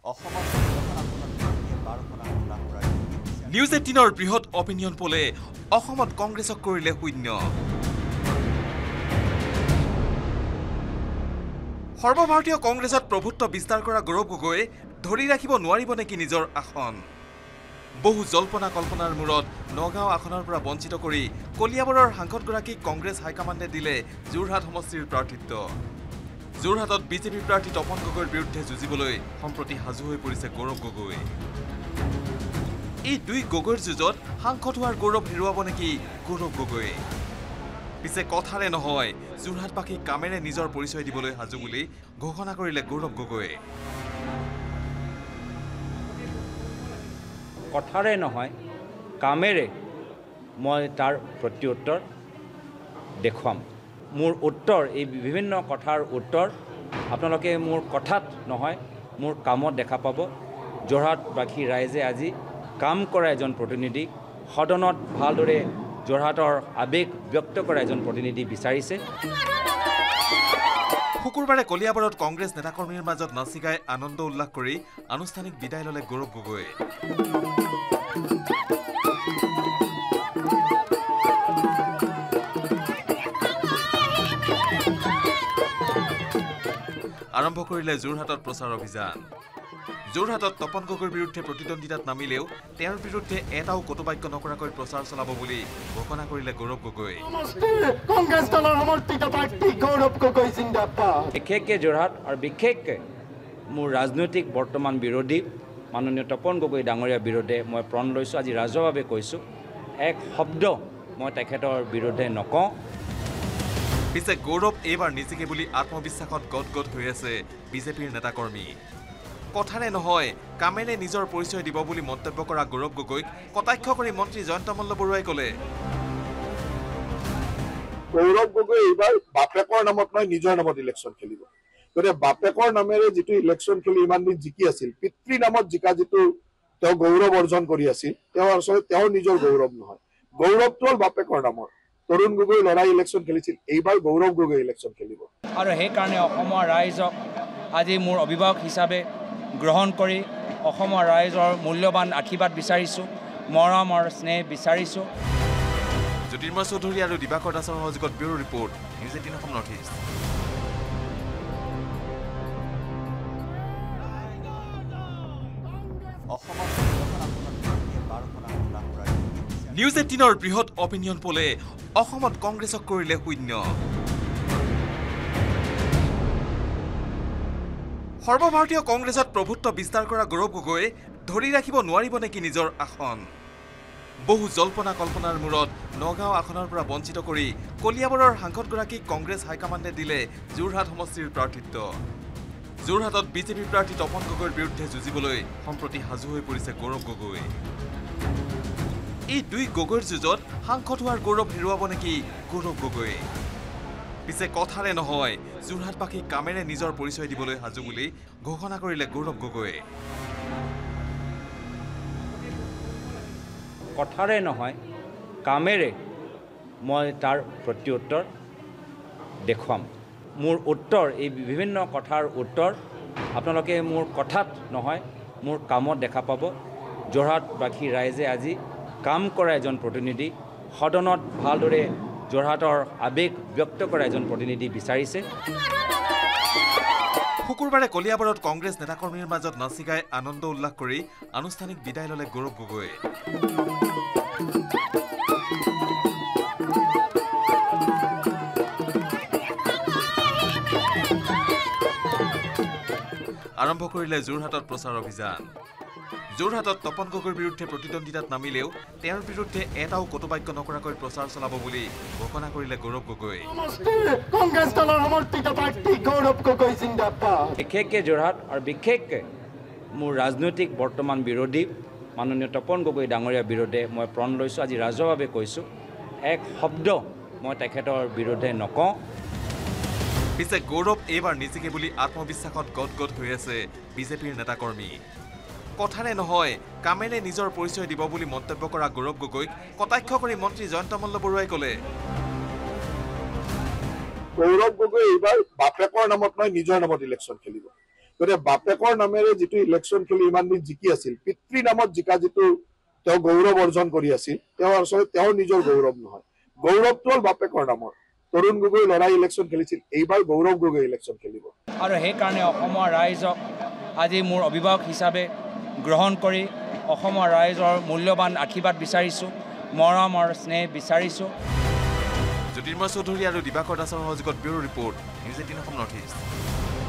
News 18 বৃহৎ opinion পোলে অসমত কংগ্ৰেছক কৰিলে শূন্য সৰ্বভাৰতীয় কংগ্ৰেছত প্ৰভুত্ব বিস্তাৰ কৰা গৌৰৱ গগৈ ধৰি ৰাখিব নোৱাৰিব নেকি নিজৰ আসন বহু জল্পনা কল্পনাৰ মূৰত নগাঁও আসনৰ পৰা বঞ্চিত কৰি কলিয়াবৰৰ সাংসদগৰাকীক কংগ্ৰেছ হাইকমাণ্ডে দিলে যোৰহাট সমষ্টিৰ প্ৰাৰ্থিত্ব যোৰহাটত বিজেপি প্ৰাৰ্থী তপন গগৈৰ বিৰুদ্ধে যুঁজিবলৈ সম্প্ৰতি সাজু হৈ পৰিছে গৌৰৱ গগৈ এই দুই গগৈৰ যুঁজত সাংসদ হোৱাৰ গৌৰৱ হেৰুৱাব নেকি গৌৰৱ গগৈ পিছে কথাৰে নহয় যোৰহাটবাসীক কামেৰে নিজৰ পৰিচয় দিবলৈ সাজু বুলি ঘোষণা কৰিলে গৌৰৱ গগৈ কথাৰে নহয় কামেৰে মই তাৰ প্ৰত্যুত্তৰ দেখুৱাম মোৰ উত্তৰ এই বিভিন্ন কথাৰ উত্তৰ আপোনালোকে মোৰ কথাত নহয় মোৰ কামত দেখা পাব যোৰহাটবাসী ৰাইজে আজি কাম কৰা এজন প্ৰতিনিধি সদনত ভালদৰে যোৰহাটৰ আবেগ ব্যক্ত কৰা এজন প্ৰতিনিধি বিচাৰিছে শুকুৰবাৰে কলিয়াবৰত কংগ্ৰেছ নেতাকৰ্মীৰ মাজত নাচি গাই আনন্দ উল্লাস কৰি আনুষ্ঠানিক বিদায় ল'লে গৌৰৱ গগৈ আৰম্ভ কৰিলে যোৰহাটত প্ৰচাৰ অভিযান যোৰহাটত তপন গগৈৰ বিৰুদ্ধে প্ৰতিদ্বন্দ্বিতাত নামিলেও তেওঁৰ বিৰুদ্ধে এটাও কটুবাক্য নকৰাকৈ প্ৰচাৰ চলাব বুলি ঘোষণা কৰিলে গৌৰৱ গগৈ কংগ্ৰেছ দলৰ সমৰ্থিত প্ৰাৰ্থী গৌৰৱ গগৈ জিন্দাবাদ বিশেষকৈ যোৰহাট আৰু বিশেষকৈ মোৰ ৰাজনৈতিক বৰ্তমান বিৰোধী মাননীয় তপন গগৈ ডাঙৰীয়াৰ বিৰুদ্ধে মই প্रण লৈছোঁ আজি ৰাজহুৱাভাৱে কৈছোঁ এক শব্দ মই তেখেতৰ বিৰুদ্ধে নকওঁ পিছে গৌৰৱ এইবাৰ নিজিকে বুলি আত্মবিশ্বাসত গদগদ হৈ আছে বিজেপিৰ নেতাকৰ্মী কথাৰে নহয় কামেৰে নিজৰ পৰিচয় দিব বুলি মন্তব্য কৰা গৌৰৱ গগৈক কটাক্ষ কৰি মন্ত্ৰী জয়ন্ত মল্ল বৰুৱাই ক'লে গৌৰৱ গগৈ এইবাৰ বাপেকৰ নামত নহয় নিজৰ নামত ইলেকশ্যন খেলিব গতিকে বাপেকৰ নামেৰে যিটো ইলেকশ্যন খেলি ইমান দিন জিকি আছিল পিতৃ নামত জিকা যিটো তেওঁ গৌৰৱ অৰ্জন কৰি আছিল তেওঁ আচলতে তেওঁৰ নিজৰ গৌৰৱ নহয় গৌৰৱটো হ'ল বাপেকৰ নামৰ তৰুণ গগৈ লৰাই ইলেকশ্যন খেলিছিল এইবাৰ গৌৰৱ গগৈ ইলেকশ্যন খেলিব আৰু সেইকাৰণে অসমৰ ৰাইজক আজি মোৰ অভিভাৱক হিচাপে গ্ৰহণ কৰি অসমৰ ৰাইজৰ মূল্যৱান আশীৰ্বাদ বিচাৰিছোঁ মৰম আৰু স্নেহ বিচাৰিছোঁ জ্যোতিৰ্ময় চৌধুৰী আৰু দিবাকৰ দাসৰ সহযোগত bureau report news 18 Assam north east news 18 বৃহৎ অপিনিয়ন পোলে অসমত কংগ্ৰেছক কৰিলে শূন্য সৰ্বভাৰতীয় কংগ্ৰেছত প্ৰভুত্ব বিস্তাৰ কৰা গৌৰৱ গগৈ ধৰি ৰাখিব নোৱাৰিব নেকি নিজৰ আসন বহু জল্পনা কল্পনাৰ মূৰত নগাঁও আসনৰ পৰা বঞ্চিত কৰি কলিয়াবৰৰ সাংসদগৰাকীক কংগ্ৰেছ হাইকমাণ্ডে দিলে যোৰহাট সমষ্টিৰ প্ৰাৰ্থিত্ব যোৰহাটত বিজেপি প্ৰাৰ্থী তপন গগৈৰ বিৰুদ্ধে যুঁজিবলৈ সম্প্ৰতি সাজু হৈ পৰিছে গৌৰৱ গগৈ এই দুই গগৈৰ যুঁজত সাংসদ হোৱাৰ গৌৰৱ হেৰুৱাব নেকি গৌৰৱ গগৈ পিছে কথাৰে নহয় যোৰহাটবাসীক কামেৰে নিজৰ পৰিচয় দিবলৈ সাজু বুলি ঘোষণা কৰিলে গৌৰৱ গগৈ কথাৰে নহয় কামেৰে মই তাৰ প্ৰত্যুত্তৰ দেখুৱাম মোৰ উত্তৰ এই বিভিন্ন কথাৰ উত্তৰ আপোনালোকে মোৰ কথাত নহয় মোৰ কামত দেখা পাব যোৰহাটবাসী ৰাইজে আজি কাম কৰা এজন প্ৰতিনিধি সদনত ভালদৰে যোৰহাটৰ আবেগ ব্যক্ত কৰা এজন প্ৰতিনিধি বিচাৰিছে শুকুৰবাৰে কলিয়াবৰত কংগ্ৰেছ নেতাকৰ্মীৰ মাজত নাচি গাই আনন্দ উল্লাস কৰি আনুষ্ঠানিক বিদায় ল'লে গৌৰৱ গগৈ আৰম্ভ কৰিলে যোৰহাটত প্ৰচাৰ অভিযান যোৰহাটত তপন গগৈৰ বিৰুদ্ধে প্ৰতিদ্বন্দ্বিতাত নামিলেও তেওঁৰ বিৰুদ্ধে এটাও কটুবাক্য নকৰাকৈ প্ৰচাৰ চলাব বুলি ঘোষণা কৰিলে গৌৰৱ গগৈ কংগ্ৰেছ দলৰ সমৰ্থিত প্ৰাৰ্থী গৌৰৱ গগৈ জিন্দাবাদ বিশেষকৈ যোৰহাট আৰু বিশেষকৈ মোৰ ৰাজনৈতিক বৰ্তমান বিৰোধী মাননীয় তপন গগৈ ডাঙৰীয়াৰ বিৰুদ্ধে মই প্रण লৈছোঁ আজি ৰাজহুৱাভাৱে কৈছোঁ এক শব্দ মই তেখেতৰ বিৰুদ্ধে নকওঁ পিছে গৌৰৱ এইবাৰ নিজিকে বুলি আত্মবিশ্বাসত গদগদ হৈ আছে বিজেপিৰ নেতাকৰ্মী কথাৰে নহয় কামেৰে নিজৰ পৰিচয় দিব বুলি মন্তব্য কৰা গৌৰৱ গগৈক কটাক্ষ কৰি মন্ত্ৰী জয়ন্ত মল্ল বৰুৱাই ক'লে গৌৰৱ গগৈ এইবাৰ বাপেকৰ নামত নহয় নিজৰ নামত ইলেকশ্যন খেলিব গতিকে বাপেকৰ নামেৰে যিটো ইলেকশ্যন খেলি ইমান দিন জিকি আছিল, পিতৃ নামত জিকা যিটো তেওঁ গৌৰৱ অৰ্জন কৰি আছিল, তেওঁ আচলতে তেওঁৰ নিজৰ গৌৰৱ নহয়। গৌৰৱটো হ'ল বাপেকৰ নামৰ। তৰুণ গগৈ লৰাই ইলেকশ্যন খেলিছিল, এইবাৰ গৌৰৱ গগৈ ইলেকশ্যন খেলিব। আৰু সেইকাৰণে অসমৰ ৰাইজক আজি মোৰ অভিভাৱক হিচাপে গ্ৰহণ কৰি অসমৰ ৰাইজৰ মূল্যৱান আশীৰ্বাদ বিচাৰিছোঁ, মৰম আৰু স্নেহ বিচাৰিছোঁ। জ্যোতিৰ্ময় চৌধুৰী আৰু দিবাকৰ দাসৰ সহযোগত bureau report, news 18 Assam north east.